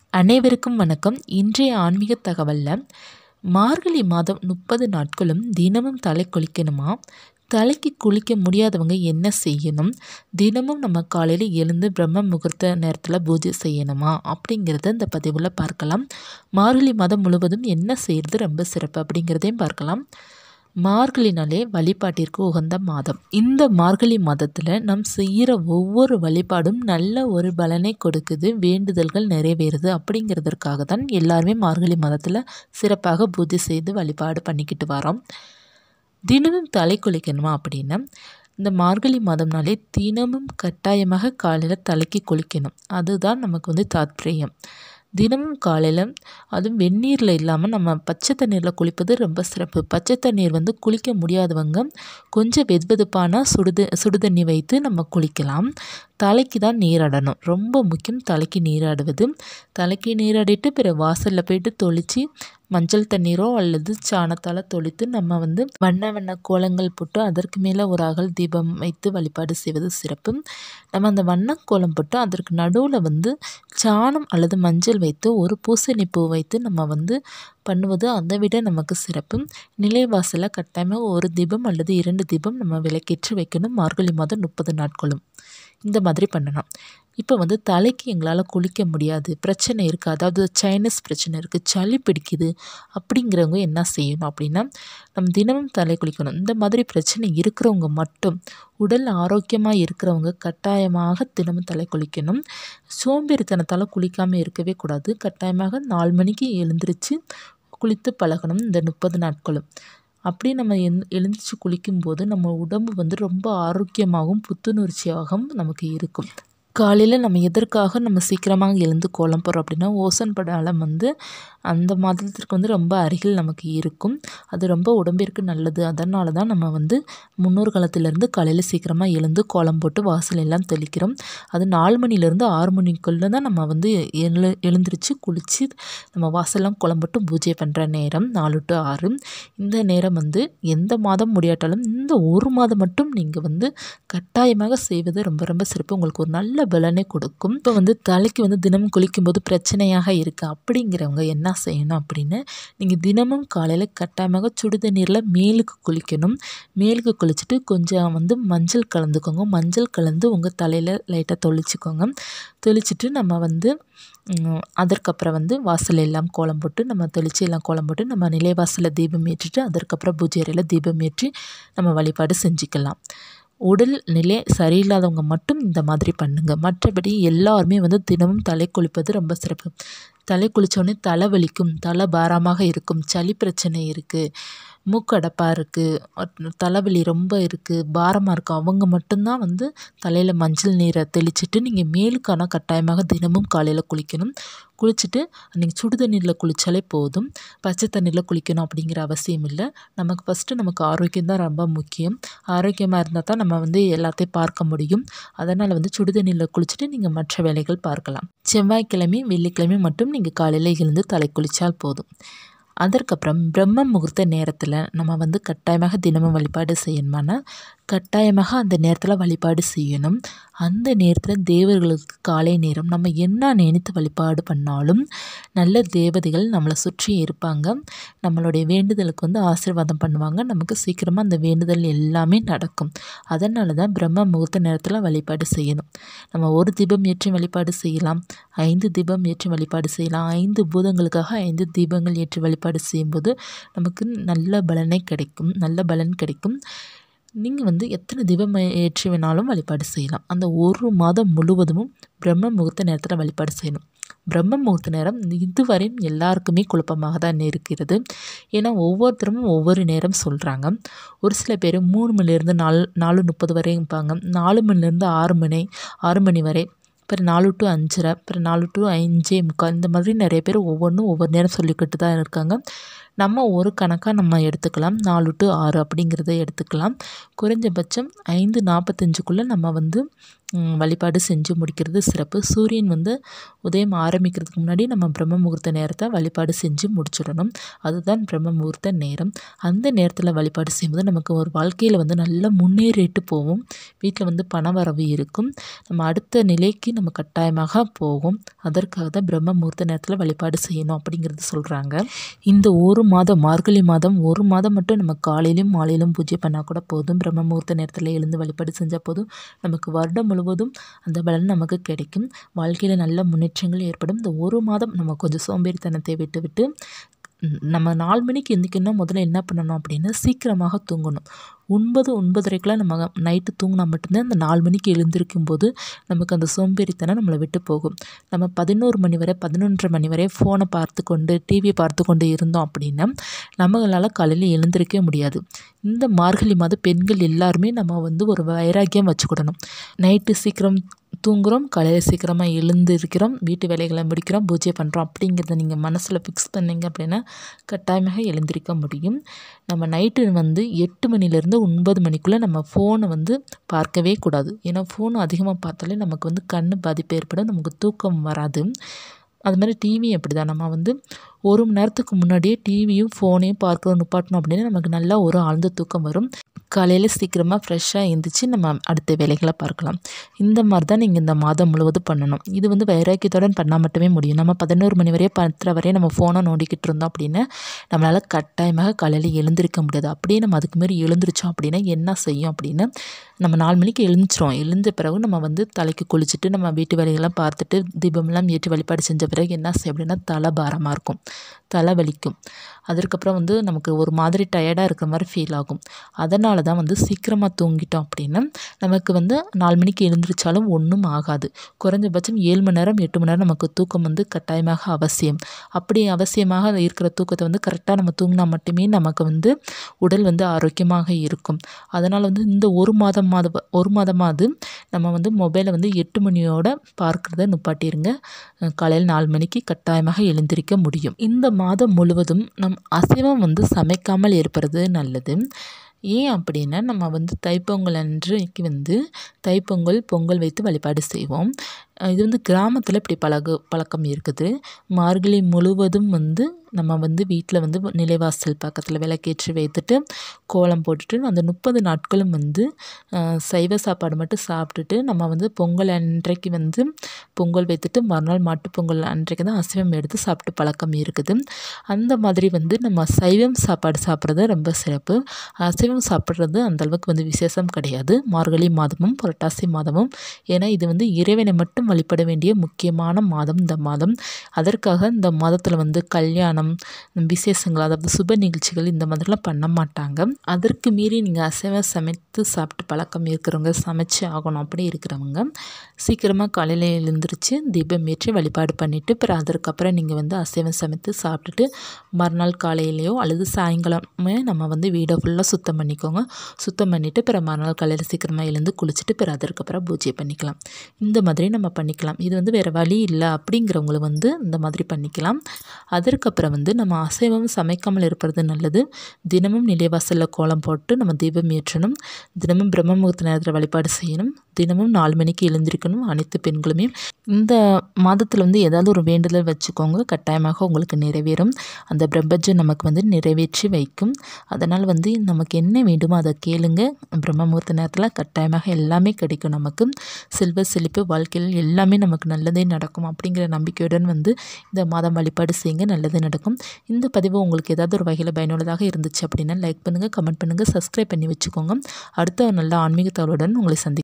அனைவருக்கும் வணக்கம். இன்றைய ஆன்மீக தகவல்ல மார்கழி மாதம் 30 நாட்களும் தினமும் தலை குளிக்கணுமா? தலைக்கு குளிக்க முடியாதவங்க என்ன செய்யணும்? தினமும் நம்ம காலையில் எழுந்து பிரம்ம முகூர்த்த நேரத்தில் பூஜை செய்யணுமா அப்படிங்கிறத இந்த பதிவில் பார்க்கலாம். மார்கழி மாதம் முழுவதும் என்ன செய்கிறது ரொம்ப சிறப்பு அப்படிங்கிறதையும் பார்க்கலாம். மார்கழினாலே வழிபாட்டிற்கு உகந்த மாதம். இந்த மார்கழி மாதத்தில் நாம் செய்கிற ஒவ்வொரு வழிபாடும் நல்ல ஒரு பலனை கொடுக்குது, வேண்டுதல்கள் நிறைவேறுது. அப்படிங்கிறதுக்காக தான் எல்லாருமே மார்கழி மாதத்தில் சிறப்பாக பூஜை செய்து வழிபாடு பண்ணிக்கிட்டு வரோம். தினமும் தலை குளிக்கணுமா அப்படின்னா, இந்த மார்கழி மாதம்னாலே தினமும் கட்டாயமாக காலையில் தலைக்கு குளிக்கணும். அதுதான் நமக்கு தாத்பரியம். தினமும் காலையில் அதுவும் வெந்நீரில் இல்லாமல் நம்ம பச்சை தண்ணீரில் குளிப்பது ரொம்ப சிறப்பு. பச்சை தண்ணீர் குளிக்க முடியாதவங்க கொஞ்சம் வெதுவெதுப்பான சுடுதண்ணி வைத்து நம்ம குளிக்கலாம். தலைக்கு தான் நீராடணும், ரொம்ப முக்கியம் தலைக்கு நீராடுவது. தலைக்கு நீராடிட்டு பிறகு வாசலில் போயிட்டு தொளித்து மஞ்சள் தண்ணீரோ அல்லது சாணத்தால் தொளித்து நம்ம வண்ண வண்ண கோலங்கள் போட்டு அதற்கு மேலே ஒரு அகல் தீபம் வைத்து வழிபாடு செய்வது சிறப்பு. நம்ம அந்த வண்ண கோலம் போட்டு அதற்கு நடுவில் சாணம் அல்லது மஞ்சள் வைத்து ஒரு பூசணி பூ வைத்து நம்ம பண்ணுவது அதை விட நமக்கு சிறப்பு. நிலைவாசலில் கட்டாயமாக ஒரு தீபம் அல்லது 2 தீபம் நம்ம விளக்கேற்றி வைக்கணும். மார்கழி மாதம் 30 நாட்களும் இந்த மாதிரி பண்ணணும். இப்போ தலைக்கு எங்களால் குளிக்க முடியாது, பிரச்சனை இருக்குது, அதாவது சைனஸ் பிரச்சனை இருக்குது, சளி பிடிக்குது அப்படிங்கிறவங்க என்ன செய்யணும் அப்படின்னா, நம்ம தினமும் தலை குளிக்கணும். இந்த மாதிரி பிரச்சனை இருக்கிறவங்க மட்டும், உடல் ஆரோக்கியமாக இருக்கிறவங்க கட்டாயமாக தினமும் தலை குளிக்கணும். சோம்பேறித்தனத்தால் குளிக்காமல் இருக்கவே கூடாது. கட்டாயமாக 4 மணிக்கு எழுந்திரிச்சு குளித்து பழகணும் இந்த 30 நாட்களும். அப்படி நம்ம எழுந்திரிச்சு குளிக்கும்போது நம்ம உடம்பு ரொம்ப ஆரோக்கியமாகவும் புத்துணர்ச்சியாகவும் நமக்கு இருக்கும். காலையில் நம்ம எதற்காக நம்ம சீக்கிரமாக எழுந்து கோலம் போடுறோம் அப்படின்னா, ஓசோன் படலம் அந்த மாதத்திற்கு ரொம்ப அருகில் நமக்கு இருக்கும். அது ரொம்ப உடம்பிற்கு நல்லது. அதனால தான் நம்ம முன்னோர் காலத்திலேருந்து காலையில் சீக்கிரமாக எழுந்து கோலம் போட்டு வாசல் எல்லாம் தெளிக்கிறோம். அது 4 மணிலேருந்து 6 மணிக்குள்ளே தான் நம்ம எழுந்திரிச்சு குளித்து நம்ம வாசல்லாம் கோலம் போட்டு பூஜை பண்ணுற நேரம் 4 to 6. இந்த நேரம் எந்த மாதம் முடியாட்டாலும் இந்த ஒரு மாதம் மட்டும் நீங்கள் கட்டாயமாக செய்வது ரொம்ப ரொம்ப சிறப்பு. உங்களுக்கு ஒரு நல்ல பலனை கொடுக்கும். இப்போ தலைக்கு தினமும் குளிக்கும்போது பிரச்சனையாக இருக்குது அப்படிங்கிறவங்க என்ன செய்யணும் அப்படின்னு, நீங்கள் தினமும் காலையில் கட்டாயமாக சுடுதண்ணீரில் மேலுக்கு குளிக்கணும். மேலுக்கு குளிச்சுட்டு கொஞ்சம் மஞ்சள் கலந்துக்கோங்க. மஞ்சள் கலந்து உங்கள் தலையில் லைட்டாக தொளிச்சிக்கோங்க. தொளிச்சிட்டு நம்ம அதற்கப்புறம் வாசல் எல்லாம் கோலம் போட்டு நம்ம தெளித்து எல்லாம் கோலம் போட்டு நம்ம நிலைவாசலில் தீபம் ஏற்றிட்டு அதற்கப்புறம் பூஜை அறையில் தீபம் ஏற்றி நம்ம வழிபாடு செஞ்சுக்கலாம். உடல் நிலை சரியில்லாதவங்க மட்டும் இந்த மாதிரி பண்ணுங்கள். மற்றபடி எல்லாருமே தினமும் தலை குளிப்பது ரொம்ப சிறப்பு. தலை குளித்தோடனே தலை வலிக்கும், தலை பாரமாக இருக்கும், சளி பிரச்சனை இருக்குது, மூக்கடைப்பாக இருக்குது, தலைவலி ரொம்ப இருக்குது, பாரமாக இருக்குது, அவங்க மட்டும்தான் தலையில் மஞ்சள் நீரை தெளிச்சுட்டு நீங்கள் மேலுக்கான கட்டாயமாக தினமும் காலையில் குளிக்கணும். குளிச்சுட்டு நீங்கள் சுடு தண்ணீரில் குளித்தாலே போதும். பச்சை தண்ணீரில் குளிக்கணும் அப்படிங்கிற அவசியம் இல்லை. நமக்கு ஃபஸ்ட்டு நமக்கு ஆரோக்கியம் தான் ரொம்ப முக்கியம். ஆரோக்கியமாக இருந்தால் தான் நம்ம எல்லாத்தையும் பார்க்க முடியும். அதனால் சுடு தண்ணீரில் குளிச்சுட்டு நீங்கள் மற்ற வேலைகள் பார்க்கலாம். செவ்வாய்க்கிழமை வெள்ளிக்கிழமை மட்டும் நீங்கள் காலையில் எழுந்து தலை குளித்தால் போதும். அதற்கப்புறம் பிரம்ம முகூர்த்த நேரத்தில் நம்ம கட்டாயமாக தினமும் வழிபாடு செய்யணுமானா, கட்டாயமாக அந்த நேரத்தில் வழிபாடு செய்யணும். அந்த நேரத்தில் தேவர்களுக்கு காலை நேரம் நம்ம என்ன நினைத்து வழிபாடு பண்ணாலும் நல்ல தேவதைகள் நம்மளை சுற்றி இருப்பாங்க. நம்மளுடைய வேண்டுதலுக்கு ஆசீர்வாதம் பண்ணுவாங்க. நமக்கு சீக்கிரமாக அந்த வேண்டுதல் எல்லாமே நடக்கும். அதனால தான் பிரம்ம முகூர்த்த நேரத்தில் வழிபாடு செய்யணும். நம்ம ஒரு தீபம் ஏற்றி வழிபாடு செய்யலாம், 5 தீபம் ஏற்றி வழிபாடு செய்யலாம். 5 பூதங்களுக்காக 5 தீபங்கள் ஏற்றி வழிபாடு செய்யும்போது நமக்கு நல்ல பலன் கிடைக்கும். நீங்கள் எத்தனை தீபம் ஏற்றி வேணாலும் வழிபாடு செய்யலாம். அந்த ஒரு மாதம் முழுவதும் பிரம்ம முகூர்த்த நேரத்தில் வழிபாடு செய்யணும். பிரம்ம முகூர்த்த நேரம் இதுவரையும் எல்லாருக்குமே குழப்பமாக தான் இருக்கிறது. ஏன்னா ஒவ்வொருத்தரும் ஒவ்வொரு நேரம் சொல்கிறாங்க. ஒரு சில பேர் 3 மணிலேருந்து 4:30 வரையும் இருப்பாங்க, 4 மணிலேருந்து 6 மணி வரை, அப்புறம் 4 to 5:30, அப்புறம் 4 to 5:45, இந்த மாதிரி நிறைய பேர் ஒவ்வொன்றும் ஒவ்வொரு நேரம் சொல்லிக்கிட்டு தான் இருக்காங்க. நம்ம ஒரு கணக்காக நம்ம எடுத்துக்கலாம். 4 to 6 அப்படிங்கிறத எடுத்துக்கலாம். குறைஞ்சபட்சம் 5:45க்குள்ளே நம்ம வந்து வழிபாடு செஞ்சு முடிக்கிறது சிறப்பு. சூரியன் வந்து உதயம் ஆரம்பிக்கிறதுக்கு முன்னாடி நம்ம பிரம்ம முகூர்த்த நேரத்தை வழிபாடு செஞ்சு முடிச்சிடணும். அதுதான் பிரம்ம முகூர்த்த நேரம். அந்த நேரத்தில் வழிபாடு செய்யும்போது நமக்கு ஒரு வாழ்க்கையில் வந்து நல்லா முன்னேறிட்டு போவோம். வீட்டில் வந்து பண வரவு இருக்கும். நம்ம அடுத்த நிலைக்கு நம்ம கட்டாயமாக போகும். அதற்காக தான் பிரம்ம முகூர்த்த நேரத்தில் வழிபாடு செய்யணும் அப்படிங்கிறது சொல்கிறாங்க. இந்த ஒரு மாதம், மார்கழி மாதம் 1 மாதம் மட்டும் நம்ம காலையிலும் மாலையிலும் பூஜை பண்ணால் கூட போதும். பிரம்ம முகூர்த்த நேரத்தில் எழுந்து வழிபாடு செஞ்சால் போதும். நமக்கு வருடம் முழுவதும் அந்த பலன் நமக்கு கிடைக்கும். வாழ்க்கையில் நல்ல முன்னேற்றங்கள் ஏற்படும். இந்த 1 மாதம் நம்ம கொஞ்சம் சோம்பேறித்தனத்தை விட்டு நம்ம 4 மணிக்கு எந்திரிக்கணும். முதல்ல என்ன பண்ணணும் அப்படின்னா சீக்கிரமாக தூங்கணும். 9:30க்குலாம் நம்ம நைட்டு தூங்கினா மட்டும்தான் அந்த 4 மணிக்கு எழுந்திருக்கும் போது நமக்கு அந்த சோம்பேறித்தனம் நம்மளை விட்டு போகும். நம்ம 11 மணி வரை 11:30 மணி வரை ஃபோனை பார்த்து கொண்டு டிவி பார்த்து கொண்டு இருந்தோம் அப்படின்னா நம்மளால் காலையில் எழுந்திருக்கவே முடியாது. இந்த மார்கழி மாதம் பெண்கள் எல்லாருமே நம்ம வந்து ஒரு வைராக்கியம் வச்சுக்கிடணும். நைட்டு சீக்கிரம் தூங்குகிறோம், காலையில் சீக்கிரமாக எழுந்திருக்கிறோம், வீட்டு வேலைகளை முடிக்கிறோம், பூஜை பண்ணுறோம் அப்படிங்கிறத நீங்கள் மனசில் ஃபிக்ஸ் பண்ணிங்க அப்படின்னா கட்டாயமாக எழுந்திருக்க முடியும். நம்ம நைட்டு வந்து 8 மணிலேருந்து 9 மணிக்குள்ளே நம்ம ஃபோனை வந்து பார்க்கவே கூடாது. ஏன்னா ஃபோன் அதிகமாக பார்த்தாலே நமக்கு வந்து கண் பாதிப்பு ஏற்படும், நமக்கு தூக்கம் வராது. அது மாதிரி டிவி அப்படி தான். நம்ம வந்து 1 மணி நேரத்துக்கு முன்னாடியே டிவியும் ஃபோனையும் பார்க்குறோம் நிப்பாட்டணும் அப்படின்னா நமக்கு நல்லா ஒரு ஆழ்ந்த தூக்கம் வரும். காலையில் சீக்கிரமாக ஃப்ரெஷ்ஷாக எழுந்திரிச்சு நம்ம அடுத்த வேலைகளை பார்க்கலாம். இந்த மாதிரி தான் நீங்கள் இந்த மாதம் முழுவதும் பண்ணணும். இது வந்து வைராக்கியத்துடன் பண்ணால் மட்டுமே முடியும். நம்ம 11 மணி வரையும் 10:30 வரையும் நம்ம ஃபோனை நோண்டிக்கிட்டு இருந்தோம் அப்படின்னா நம்மளால் கட்டாயமாக காலையில் எழுந்திருக்க முடியாது. அப்படியே நம்ம அதுக்கு மாரி எழுந்திரிச்சோம் அப்படின்னா என்ன செய்யும் அப்படின்னா நம்ம 4 மணிக்கு எழுந்திரிச்சிரும். எழுந்த பிறகு நம்ம வந்து தலைக்கு குளிச்சுட்டு நம்ம வீட்டு வேலைகள்லாம் பார்த்துட்டு தீபம்லாம் ஏற்றி வழிபாடு செஞ்ச பிறகு என்ன செய்யும் அப்படின்னா தலை பாரமாக இருக்கும், தலை வலிக்கும். அதற்கப்புறம் வந்து நமக்கு ஒரு மாதிரி டயர்டாக இருக்கிற மாதிரி ஃபீல் ஆகும். அதனால தான் வந்து சீக்கிரமாக தூங்கிட்டோம் அப்படின்னா நமக்கு வந்து 4 மணிக்கு எழுந்திரிச்சாலும் ஒன்றும் ஆகாது. குறைஞ்சபட்சம் 7 மணி நேரம் 8 மணி நேரம் நமக்கு தூக்கம் வந்து கட்டாயமாக அவசியம். அப்படி அவசியமாக இருக்கிற தூக்கத்தை வந்து கரெக்டாக நம்ம தூங்கினா மட்டுமே நமக்கு வந்து உடல் வந்து ஆரோக்கியமாக இருக்கும். அதனால் வந்து இந்த ஒரு மாதமாவது நம்ம வந்து மொபைலை வந்து 8 மணியோட பார்க்குறத நிப்பாட்டிருங்க. காலையில் 4 மணிக்கு கட்டாயமாக எழுந்திரிக்க முடியும். இந்த மாதம் முழுவதும் நம் அசைவம் வந்து சமைக்காமல் இருப்பது நல்லது. ஏன் அப்படின்னா நம்ம வந்து தைப்பொங்கல் அன்றைக்கு வந்து பொங்கல் வைத்து வழிபாடு செய்வோம். இது வந்து கிராமத்தில் இப்படி பழக்கம் இருக்குது. மார்கழி முழுவதும் வந்து நம்ம வந்து வீட்டில் வந்து நிலைவாசல் பக்கத்தில் விளக்கேற்றி வைத்துட்டு கோலம் போட்டுட்டு அந்த 30 நாட்களும் வந்து சைவ சாப்பாடு மட்டும் சாப்பிட்டுட்டு நம்ம வந்து பொங்கல் அன்றைக்கு வந்து பொங்கல் வைத்துட்டு மறுநாள் மாட்டுப்பொங்கல் அன்றைக்கு தான் அசைவம் எடுத்து சாப்பிட்டு பழக்கம் இருக்குது. அந்த மாதிரி வந்து நம்ம சைவம் சாப்பாடு சாப்பிட்றது ரொம்ப சிறப்பு. அசைவம் சாப்பிட்றது அந்தளவுக்கு வந்து விசேஷம் கிடையாது. மார்கழி மாதமும் புரட்டாசி மாதமும். ஏன்னா இது வந்து இறைவனை மட்டும் வழிபட வேண்டிய முக்கியமான மாதம் இந்த மாதம். அதற்காக இந்த மாதத்தில் வந்து கல்யாணம், விசேஷங்கள், அதாவது சுப நிகழ்ச்சிகள் இந்த மாதிரிலாம் பண்ண மாட்டாங்க. அதற்கு மீறி நீங்கள் அசைவம் சமைத்து சாப்பிட்டு பழக்கம் இருக்கிறவங்க, சமைச்சு ஆகணும் அப்படி இருக்கிறவங்க சீக்கிரமாக காலையில் எழுந்திரிச்சு தீபம் ஏற்றி வழிபாடு பண்ணிவிட்டு பிறகு அதற்கப்புறம் நீங்கள் வந்து அசைவம் சமைத்து சாப்பிட்டுட்டு மறுநாள் காலையிலையோ அல்லது சாயங்காலமே நம்ம வந்து வீடை ஃபுல்லாக சுத்தம் பண்ணிக்கோங்க. சுத்தம் பண்ணிவிட்டு பிறகு மறுநாள் காலையில் சீக்கிரமாக எழுந்து குளிச்சுட்டு பிறகு அதற்கப்புறம் பூஜை பண்ணிக்கலாம். இந்த மாதிரி நம்ம பண்ணிக்கலாம். இது வந்து வேறு வழி இல்லை அப்படிங்கிறவங்களும் வந்து இந்த மாதிரி பண்ணிக்கலாம். அதற்கப்புறம் வந்து நம்ம அசைவம் சமைக்காமல் இருப்பது நல்லது. தினமும் நிலைவாசலில் கோலம் போட்டு நம்ம தீபம் ஏற்றணும். தினமும் பிரம்ம முகூர்த்த நேரத்தில் வழிபாடு செய்யணும். தினமும் 4 மணிக்கு எழுந்திருக்கணும் அனைத்து பெண்களுமே. இந்த மாதத்தில் வந்து ஏதாவது ஒரு வேண்டுதல் வச்சுக்கோங்க, கட்டாயமாக உங்களுக்கு நிறைவேறும். அந்த பிரம்மஜம் நமக்கு வந்து நிறைவேற்றி வைக்கும். அதனால் வந்து நமக்கு என்ன வேண்டுமோ அதை கேளுங்க. பிரம்ம முகூர்த்த நேரத்தில் கட்டாயமாக எல்லாமே கிடைக்கும். நமக்கு செல்வ செழிப்பு, வாழ்க்கையில் எல்லாமே நமக்கு நல்லதே நடக்கும் அப்படிங்கிற நம்பிக்கையுடன் வந்து இந்த மாதம் வழிபாடு செய்யுங்க, நல்லது நடக்கும். இந்த பதிவு உங்களுக்கு ஏதாவது ஒரு வகையில் பயனுள்ளதாக இருந்துச்சு அப்படின்னா லைக் பண்ணுங்கள், கமெண்ட் பண்ணுங்கள், சப்ஸ்கிரைப் பண்ணி வச்சுக்கோங்க. அடுத்த ஒரு நல்ல ஆன்மீக தகவலுடன் உங்களை சந்திக்கிறேன்.